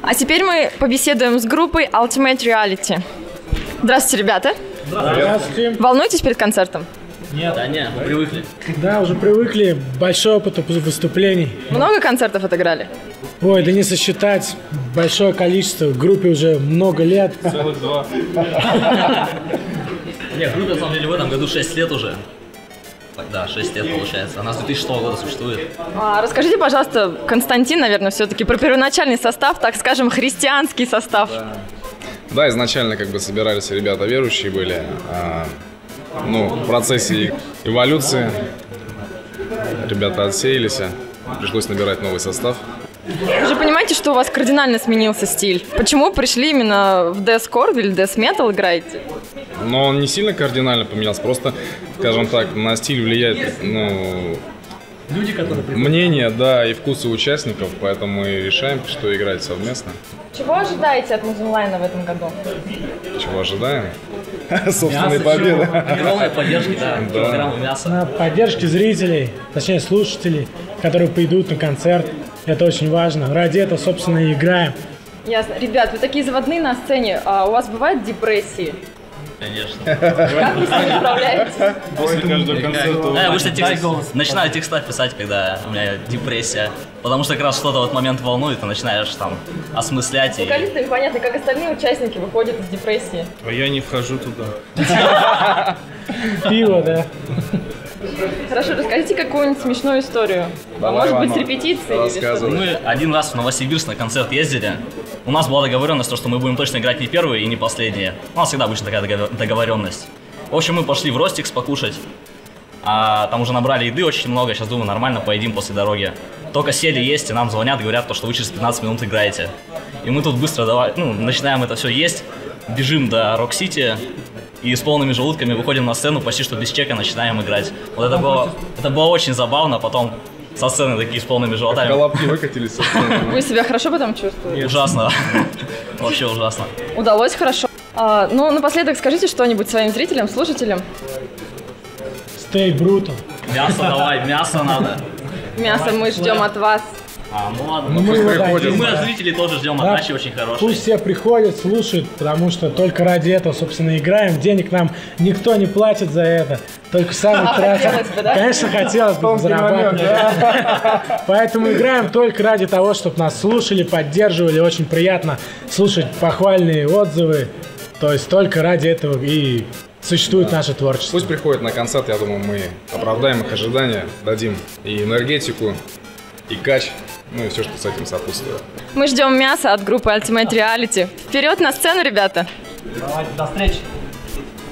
А теперь мы побеседуем с группой Ultimate Reality. Здравствуйте, ребята. Здравствуйте. Волнуетесь перед концертом? Нет. Да нет, мы привыкли. Да, уже привыкли. Большой опыт выступлений. Много концертов отыграли? Ой, да не сосчитать. Большое количество. В группе уже много лет. Целых 2. Нет, группе на самом деле в этом году 6 лет уже. Да, 6 лет получается. Она с 2006 года существует. Расскажите, пожалуйста, Константин, наверное, все-таки про первоначальный состав, так скажем, христианский состав. Да, изначально как бы собирались ребята верующие были. В процессе эволюции ребята отсеялись, пришлось набирать новый состав. Вы же понимаете, что у вас кардинально сменился стиль? Почему пришли именно в deathcore или death metal играете? Но он не сильно кардинально поменялся, просто, скажем так, на стиль влияет, Люди, которые приходят. мнение, да, и вкусы участников, поэтому мы решаем, что играть совместно. Чего ожидаете от Музонлайна в этом году? Чего ожидаем? Собственной победы. Огромная поддержка, да. Килограммы мяса. На поддержке зрителей, точнее слушателей, которые придут на концерт. Это очень важно. Ради этого, собственно, и играем. Ясно. Ребят, вы такие заводные на сцене. А у вас бывают депрессии? Конечно. Как вы с ними справляетесь? После каждого концерта. Я обычно начинаю текста писать, когда у меня депрессия. Потому что как раз что-то в этот момент волнует, ты начинаешь там осмыслять. Вокалисты непонятно, как остальные участники выходят из депрессии. А я не вхожу туда. Пиво, да. Хорошо, расскажите какую-нибудь смешную историю. Давай, может быть, с Иванов, репетицией или что-то. Мы один раз в Новосибирск на концерт ездили. У нас была договоренность, что мы будем точно играть не первые и не последние. У нас всегда обычно такая договоренность. В общем, мы пошли в Ростикс покушать. А там уже набрали еды очень много. Сейчас думаю, нормально поедим после дороги. Только сели есть, и нам звонят, говорят, что вы через 15 минут играете. И мы тут быстро начинаем это все есть. Бежим до Рок-Сити. И с полными желудками выходим на сцену, почти что без чека начинаем играть. Вот это было очень забавно. Потом со сцены такие с полными животами. Колобки выкатились со сцены. Вы себя хорошо потом чувствуете? Ужасно. Вообще ужасно. Удалось хорошо. Напоследок скажите что-нибудь своим зрителям, слушателям. Stay brutal. Мясо давай, мясо надо. Мясо мы ждем от вас. Ну ладно. Мы его приходят. дадим. Мы от зрителей тоже ждем Да. отдачи очень хорошей. Пусть все приходят, слушают, потому что только ради этого, собственно, играем. Денег нам никто не платит за это, только сами тратим. хотелось бы, да? Конечно, хотелось бы зарабатывать. Поэтому играем только ради того, чтобы нас слушали, поддерживали. Очень приятно слушать похвальные отзывы. То есть только ради этого и существует наше творчество. Пусть приходят на концерт, я думаю, мы оправдаем их ожидания, дадим и энергетику, и кач, и все, что с этим сопутствует. Мы ждем мяса от группы Ultimate Reality. Вперед на сцену, ребята! Давайте, до встречи.